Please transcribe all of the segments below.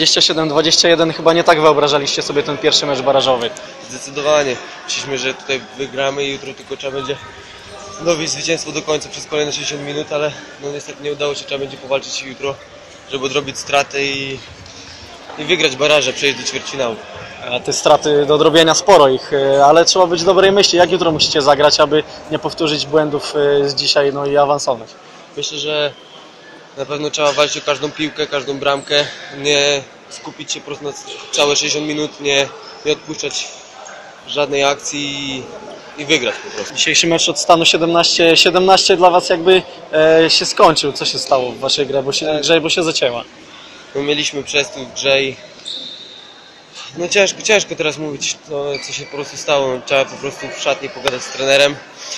27-21 chyba nie tak wyobrażaliście sobie ten pierwszy mecz barażowy. Zdecydowanie. Myśleliśmy, że tutaj wygramy i jutro tylko trzeba będzie dowieść zwycięstwo do końca przez kolejne 60 minut, ale no niestety nie udało się, trzeba będzie powalczyć jutro, żeby odrobić straty i wygrać baraże, przejść do ćwierćfinału. A te straty do odrobienia sporo ich, ale trzeba być dobrej myśli. Jak jutro musicie zagrać, aby nie powtórzyć błędów z dzisiaj, no i awansować? Myślę, że na pewno trzeba walczyć o każdą piłkę, każdą bramkę, nie skupić się po prostu na całe 60 minut, nie odpuszczać żadnej akcji i wygrać po prostu. Dzisiejszy mecz od stanu 17 dla Was jakby się skończył. Co się stało w Waszej grze, bo się zacięła? My mieliśmy przestój w grze i no ciężko teraz mówić, co się po prostu stało. Trzeba po prostu w szatni pogadać z trenerem,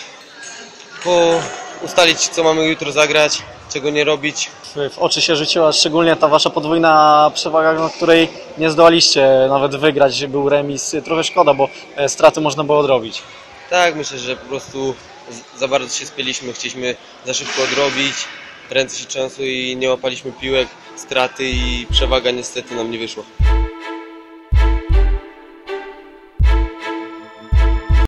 ustalić, co mamy jutro zagrać, czego nie robić. W oczy się rzuciła szczególnie ta Wasza podwójna przewaga, na której nie zdołaliście nawet wygrać. Był remis. Trochę szkoda, bo straty można było odrobić. Tak, myślę, że po prostu za bardzo się spieliśmy, chcieliśmy za szybko odrobić, ręce się trzęsły i nie łapaliśmy piłek, straty i przewaga niestety nam nie wyszła.